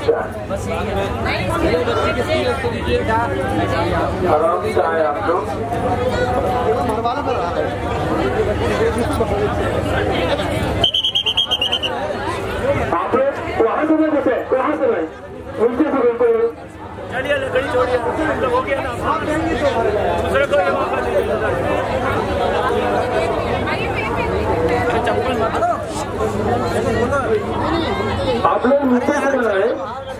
से आए, आराम से आए आप लोग। आप लोग वहाँ से नहीं घुसे, वहाँ से नहीं, उनसे से बिल्कुल चलिए लकड़ी छोड़िए, हो गया ना, दूसरे को ये मौका दीजिए। चप्पल मत दो। आप लोग नीचे से बनाए।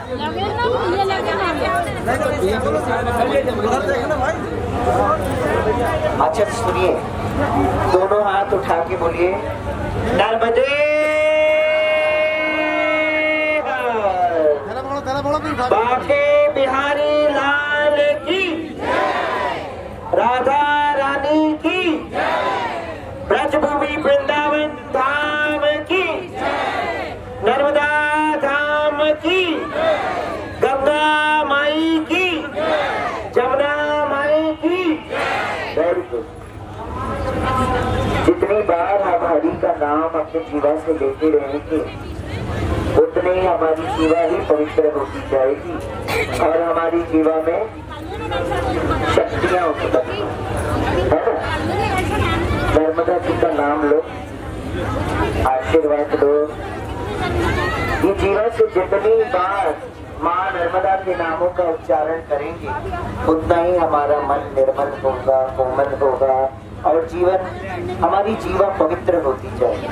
अच्छा सुनिए, दोनों हाथ उठा के बोलिए नर्मदे बाके बिहारी लाल की, राधा रानी की, ब्रजभूमि वृंदावन धाम की, नर्मदा धाम की, गंगा माई की, जमुना माई की। Very good. जितनी बार हम हरि का नाम अपने जीवन से लेते रहेंगे उतने ही हमारी जीवा ही पवित्र होती जाएगी और हमारी जीवा में शक्तियां उत्पन्न है ना। नर्मदा जी का नाम लो, आशीर्वाद लो। ये जीवन से जितनी बार माँ नर्मदा के नामों का उच्चारण करेंगे उतना ही हमारा मन निर्मल होगा, कोमल होगा और जीवन हमारी जीवा पवित्र होती जाएगी।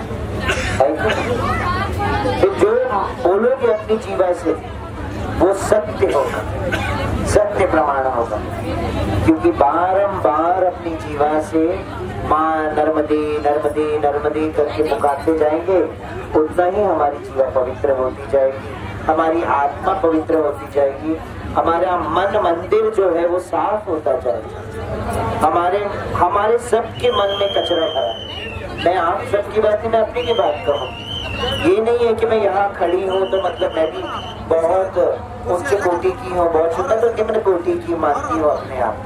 तो जो बोलोगे अपनी जीवा से वो सत्य होगा, सत्य प्रमाण होगा, क्योंकि बारंबार अपनी जीवा से माँ नर्मदे नर्मदे नर्मदे करके पुकारते जाएंगे उतना ही हमारी जीवा पवित्र होती जाएगी, हमारी आत्मा पवित्र होती जाएगी, हमारा मन मंदिर जो है वो साफ होता जाएगा। हमारे सबके मन में कचरा भरा है। मैं आप सबकी बात नहीं, मैं अपनी की बात कहूँ। ये नहीं है कि मैं यहाँ खड़ी हूँ तो मतलब मैं भी बहुत उच्च कोटि की हूँ, बहुत छोटा तो मैं कोटि की मानती हूँ अपने आप।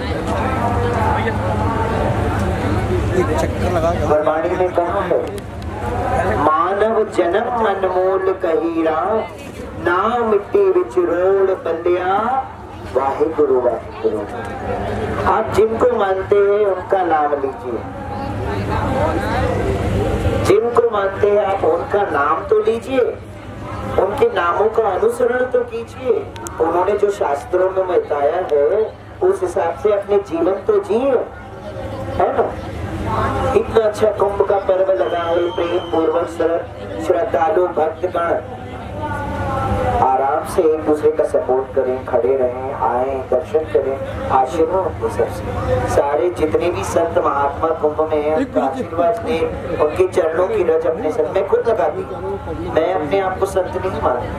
गुरबाणी में कहा है मानव जन्म अनमोल कहीरा, ना मिट्टी विच रोड़ बंदिया, वाहे गुरु वाहे गुरु। आप जिनको मानते हैं उनका नाम लीजिए, जिनको मानते हैं आप उनका नाम तो लीजिए, उनके नामों का अनुसरण तो कीजिए। उन्होंने जो शास्त्रों में बताया है उस हिसाब से अपने जीवन तो जिए, है ना। इतना अच्छा कुंभ का पर्व लगा है, प्रेम पूर्वक श्रद्धालु भक्तगण आराम से एक दूसरे का सपोर्ट करें, खड़े रहें, आए दर्शन करें, आशीर्वाद हो सबसे। सारे जितने भी संत महात्मा कुंभ में हैं उनका आशीर्वाद दें, उनके चरणों की रज अपने सर। मैं खुद लगाती हूँ, मैं अपने आप को संत नहीं मानती,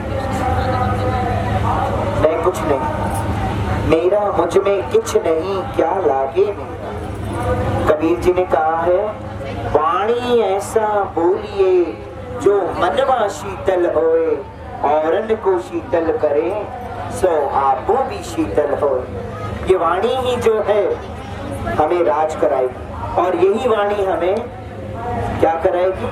मैं कुछ नहीं, मेरा मुझ में कुछ नहीं, क्या लागे मेरा। कबीर जी ने कहा है वाणी ऐसा बोलिए जो मनवा शीतल होए, औरन को शीतल करे सो आपो भी शीतल हो। ये वाणी ही जो है हमें राज कराएगी और यही वाणी हमें क्या कराएगी,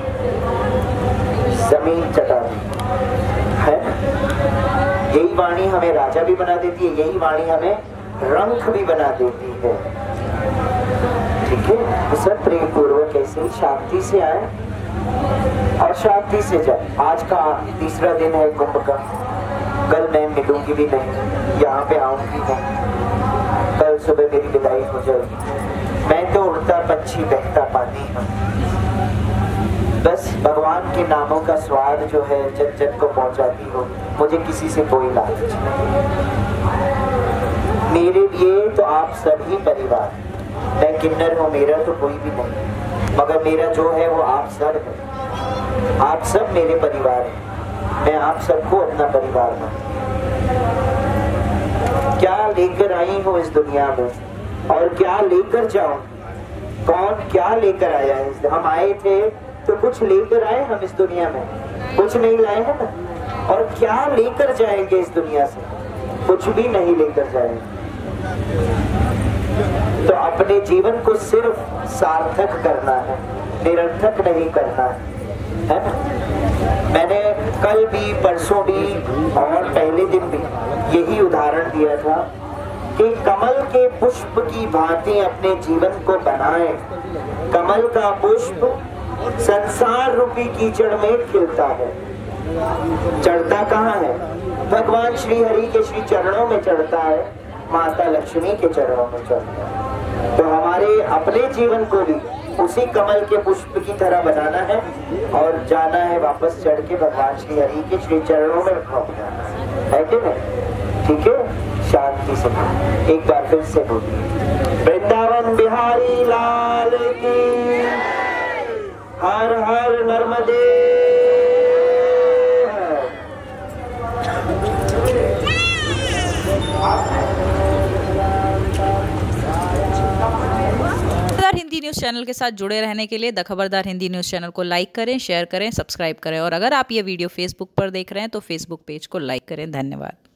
जमीन चटाएगी, है। यही वाणी हमें राजा भी बना देती है, यही वाणी हमें रंक भी बना देती है। ठीक है, तो सब प्रेम पूर्वक ऐसे ही शांति से आए और शांति से जाए। आज का तीसरा दिन है कुंभ का, कल मैं मिलूंगी भी नहीं, यहाँ पे आऊंगी नहीं, कल सुबह मेरी विदाई हो जाएगी। मैं तो उड़ता पंछी बहता पानी हूँ, बस भगवान के नामों का स्वाद जो है जन जन को पहुँचाती हो, मुझे किसी से कोई लालच नहीं। मेरे लिए तो आप सभी परिवार, मैं किन्नर हूँ, मेरा तो कोई भी नहीं, मगर मेरा जो है वो आप सब है। आप सब मेरे परिवार हैं, मैं आप सबको अपना परिवार मानती हूँ। क्या लेकर आई हूँ इस दुनिया में और क्या लेकर जाऊं, कौन क्या लेकर आया है। हम आए थे तो कुछ लेकर आए हम इस दुनिया में, कुछ नहीं लाए हैं ना। और क्या लेकर जाएंगे इस दुनिया से, कुछ भी नहीं लेकर जाएंगे। तो अपने जीवन को सिर्फ सार्थक करना है, निरर्थक नहीं करना है ना। मैंने कल भी, परसों भी और पहले दिन भी यही उदाहरण दिया था कि कमल के पुष्प की भांति अपने जीवन को बनाएं। कमल का पुष्प संसार रूपी कीचड़ में खिलता है, चढ़ता कहाँ है? भगवान श्री हरि के श्री चरणों में चढ़ता है, माता लक्ष्मी के चरणों में चढ़ता है। तो हमारे अपने जीवन को भी उसी कमल के पुष्प की तरह बनाना है और जाना है वापस चढ़ के भगवान श्री हरि के श्री चरणों में पहुंच जाना है कि नहीं? ठीक है, शांति से एक बार फिर से बोलिए, वृंदावन बिहारी लाल की, हर हर नर्मदे। हिंदी न्यूज़ चैनल के साथ जुड़े रहने के लिए the Khabardar Hindi news channel को लाइक करें, शेयर करें, सब्सक्राइब करें और अगर आप ये वीडियो फेसबुक पर देख रहे हैं तो फेसबुक पेज को लाइक करें। धन्यवाद।